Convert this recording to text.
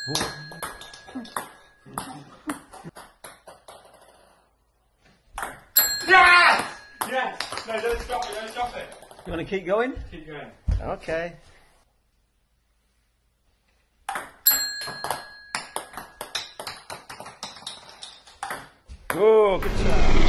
Yes! Yes! No, don't stop it, don't stop it. You want to keep going? Keep going. Okay. Oh, good job.